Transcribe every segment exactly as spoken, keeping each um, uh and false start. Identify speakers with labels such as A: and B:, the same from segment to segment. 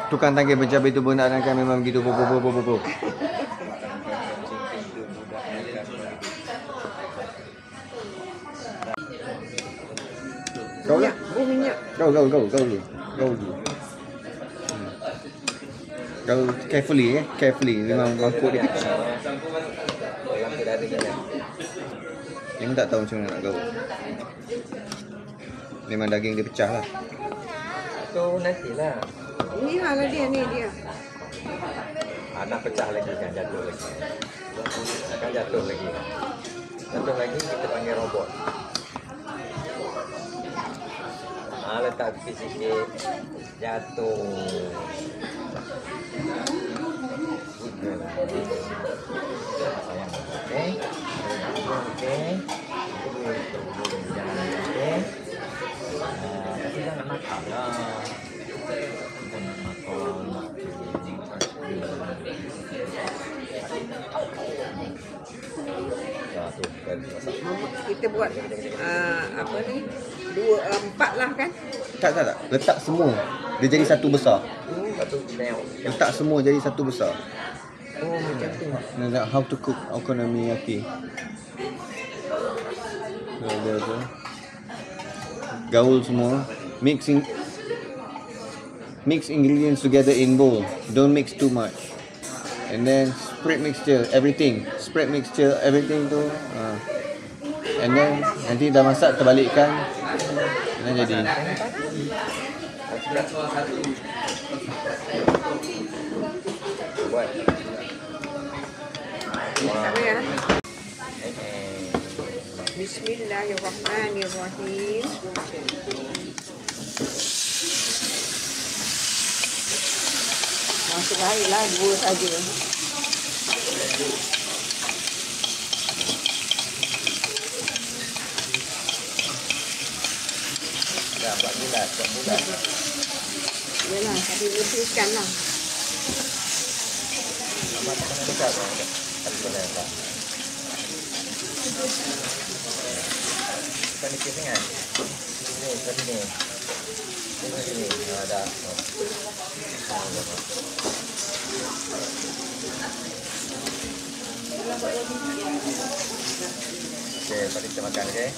A: Tukang tangkis pencabai itu budak nakal memang begitu. Bo, bo, bo, bo, bo, bo. Kau lah.
B: Bu minyak.
A: Kau, kau, kau, kau dulu. Kau dulu. Hmm. Kau carefully eh, carefully. Memang mangkuk dia kecil. Dia tak tahu macam mana nak gaul. Memang daging dia pecah lah.
C: Tu nantilah.
B: Ini hal dia ni dia.
C: Anak pecah lagi kan, jatuh lagi. Akan jatuh lagi. Jatuh lagi kita panggil robot. Ah, letak sikit-sikit. Jatuh. Udahlah. Sayang. Okey. Okey. Okey. Ah, tapi jangan nakal lah. Jangan nakal. Jatuh kan masak.
B: Kita buat uh, apa ni? Dua uh, empat lah kan?
A: Tak, tak, tak. Letak semua. Dia jadi satu besar.
C: Satu mel.
A: Letak semua jadi satu besar.
C: Oh, macam tu.
A: Nah, how to cook okonomiyaki. Ada tu. Gaul semua. Mixing mix ingredients together in bowl. Don't mix too much. And then spread mixture everything. Spread mixture everything tu. Uh. And then nanti dah masak terbalikkan. Dan jadi.
C: Buat.
B: Apa ya? Bismillahirrahmanirrahim. Masuk air lah, dua saja.
C: Dah buat bulat, buat bulat.
B: Yalah, tapi lepaskan lah.
C: Nama tak kena dekat kan? Tapi boleh tak? Kita ni kiri kan? Ini, tadi ni. Ini, ini. Ah, dah. Okey, mari kita makan, okey?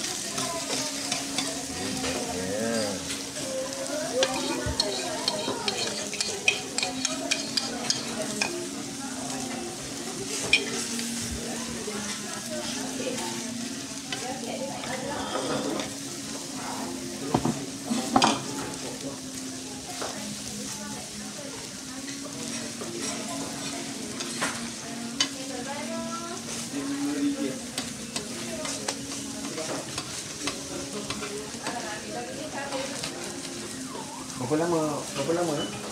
C: Ya.
A: Berapa lama? Berapa lama?